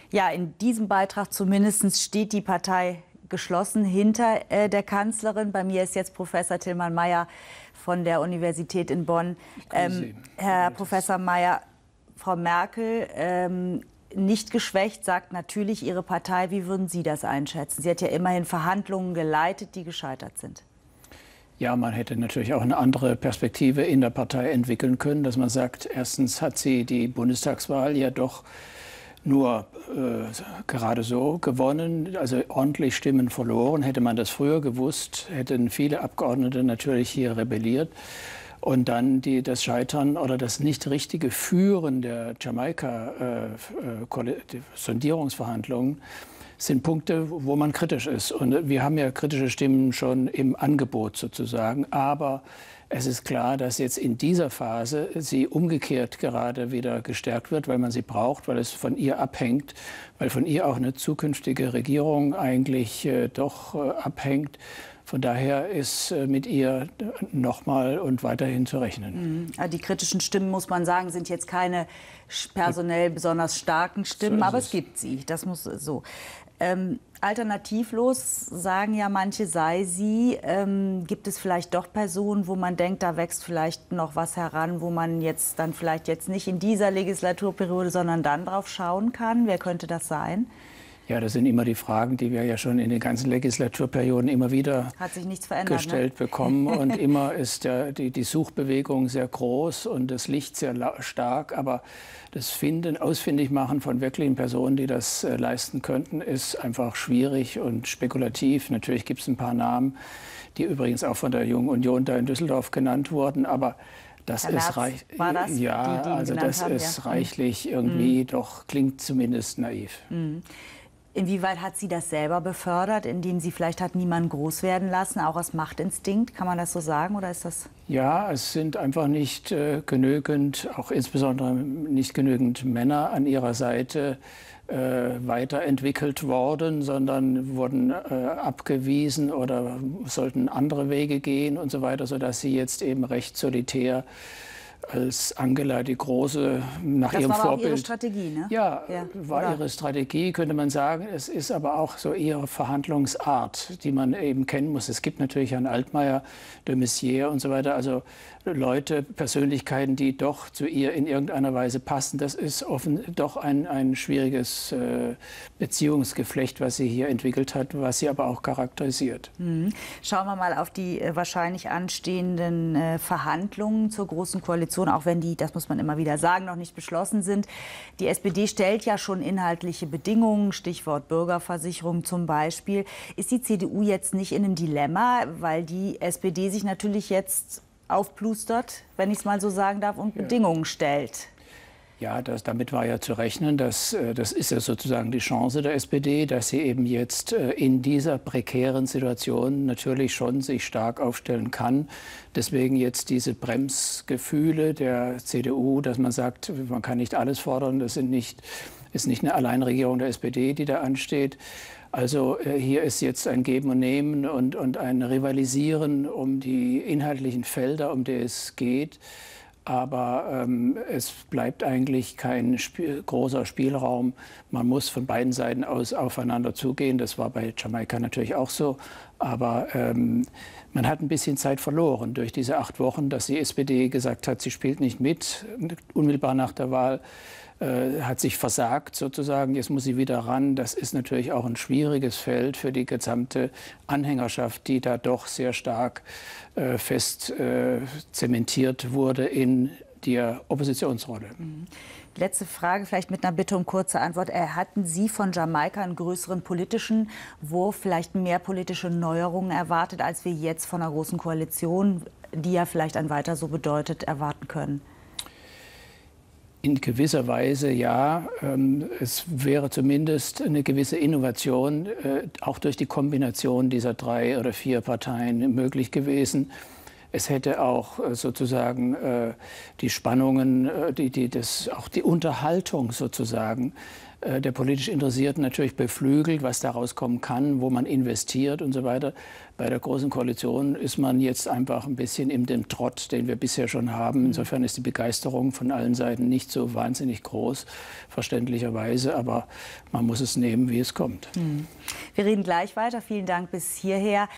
Ja, in diesem Beitrag zumindest steht die Partei geschlossen hinter der Kanzlerin. Bei mir ist jetzt Professor Tilman Meyer von der Universität in Bonn. Herr Professor Meyer, Frau Merkel, nicht geschwächt, sagt natürlich ihre Partei. Wie würden Sie das einschätzen? Sie hat ja immerhin Verhandlungen geleitet, die gescheitert sind. Ja, man hätte natürlich auch eine andere Perspektive in der Partei entwickeln können, dass man sagt, erstens hat sie die Bundestagswahl ja doch nur gerade so gewonnen, also ordentlich Stimmen verloren. Hätte man das früher gewusst, hätten viele Abgeordnete natürlich hier rebelliert. Und dann das Scheitern oder das nicht richtige Führen der Jamaika-Sondierungsverhandlungen sind Punkte, wo man kritisch ist. Und wir haben ja kritische Stimmen schon im Angebot sozusagen. Aber es ist klar, dass jetzt in dieser Phase sie umgekehrt gerade wieder gestärkt wird, weil man sie braucht, weil es von ihr abhängt, weil von ihr auch eine zukünftige Regierung eigentlich doch abhängt. Von daher ist mit ihr nochmal und weiterhin zu rechnen. Die kritischen Stimmen, muss man sagen, sind jetzt keine personell besonders starken Stimmen, aber es gibt sie. Das muss so. Alternativlos, sagen ja manche, sei sie. Gibt es vielleicht doch Personen, wo man denkt, da wächst vielleicht noch was heran, wo man jetzt dann vielleicht jetzt nicht in dieser Legislaturperiode, sondern dann drauf schauen kann? Wer könnte das sein? Ja, das sind immer die Fragen, die wir ja schon in den ganzen Legislaturperioden immer wieder gestellt bekommen. Und immer ist die Suchbewegung sehr groß und das Licht sehr stark. Aber das Ausfindigmachen von wirklichen Personen, die das leisten könnten, ist einfach schwierig und spekulativ. Natürlich gibt es ein paar Namen, die übrigens auch von der Jungen Union da in Düsseldorf genannt wurden. Aber das ist reichlich irgendwie, doch klingt zumindest naiv. Inwieweit hat sie das selber befördert, indem sie vielleicht hat niemanden groß werden lassen, auch aus Machtinstinkt? Kann man das so sagen oder ist das? Ja, es sind einfach nicht genügend, auch insbesondere nicht genügend Männer an ihrer Seite weiterentwickelt worden, sondern wurden abgewiesen oder sollten andere Wege gehen und so weiter, sodass sie jetzt eben recht solitär als Angela die Große nach ihrem Vorbild. Das war auch ihre Strategie, ne? Ja, war ihre Strategie, könnte man sagen. Es ist aber auch so ihre Verhandlungsart, die man eben kennen muss. Es gibt natürlich Herrn Altmaier, de Maizière und so weiter, also Leute, Persönlichkeiten, die doch zu ihr in irgendeiner Weise passen. Das ist doch ein schwieriges Beziehungsgeflecht, was sie hier entwickelt hat, was sie aber auch charakterisiert. Schauen wir mal auf die wahrscheinlich anstehenden Verhandlungen zur Großen Koalition, auch wenn die, das muss man immer wieder sagen, noch nicht beschlossen sind. Die SPD stellt ja schon inhaltliche Bedingungen, Stichwort Bürgerversicherung zum Beispiel. Ist die CDU jetzt nicht in einem Dilemma, weil die SPD sich natürlich jetzt aufplustert, wenn ich es mal so sagen darf, und Bedingungen stellt? Ja, damit war ja zu rechnen. Das ist ja sozusagen die Chance der SPD, dass sie eben jetzt in dieser prekären Situation natürlich schon sich stark aufstellen kann. Deswegen jetzt diese Bremsgefühle der CDU, dass man sagt, man kann nicht alles fordern. Das ist nicht eine Alleinregierung der SPD, die da ansteht. Also hier ist jetzt ein Geben und Nehmen und ein Rivalisieren um die inhaltlichen Felder, um die es geht. Aber es bleibt eigentlich kein großer Spielraum. Man muss von beiden Seiten aus aufeinander zugehen. Das war bei Jamaika natürlich auch so. Aber man hat ein bisschen Zeit verloren durch diese 8 Wochen, dass die SPD gesagt hat, sie spielt nicht mit. Unmittelbar nach der Wahl hat sich versagt sozusagen. Jetzt muss sie wieder ran. Das ist natürlich auch ein schwieriges Feld für die gesamte Anhängerschaft, die da doch sehr stark fest zementiert wurde in der Oppositionsrolle. Letzte Frage, vielleicht mit einer Bitte um kurze Antwort. Hatten Sie von Jamaika einen größeren politischen Wurf, vielleicht mehr politische Neuerungen erwartet, als wir jetzt von einer Großen Koalition, die ja vielleicht ein Weiter so bedeutet, erwarten können? In gewisser Weise ja. Es wäre zumindest eine gewisse Innovation, auch durch die Kombination dieser 3 oder 4 Parteien möglich gewesen. Es hätte auch sozusagen die Spannungen, auch die Unterhaltung sozusagen der politisch Interessierten natürlich beflügelt, was daraus kommen kann, wo man investiert und so weiter. Bei der Großen Koalition ist man jetzt einfach ein bisschen in dem Trott, den wir bisher schon haben. Insofern ist die Begeisterung von allen Seiten nicht so wahnsinnig groß, verständlicherweise. Aber man muss es nehmen, wie es kommt. Wir reden gleich weiter. Vielen Dank bis hierher.